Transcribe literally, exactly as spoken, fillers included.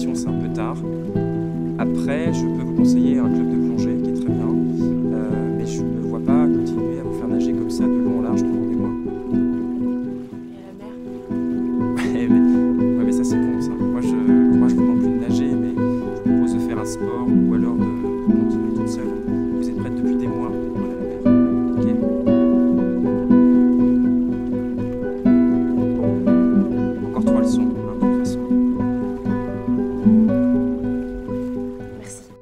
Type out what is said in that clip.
natation, c'est un peu tard. Après, je peux vous conseiller un club de plongée qui est très bien, euh, mais je ne vois pas continuer à vous faire nager comme ça de long en large pendant des mois. Et à la mer? Ouais, mais, ouais, mais ça c'est con ça. Moi je moi je vous demande plus de nager, mais je vous propose de faire un sport ou alors de, de continuer toute seule. Vous êtes prête depuis des mois pour aller à la mer. Ok. Bon, encore trois leçons, hein, de toute façon. Merci.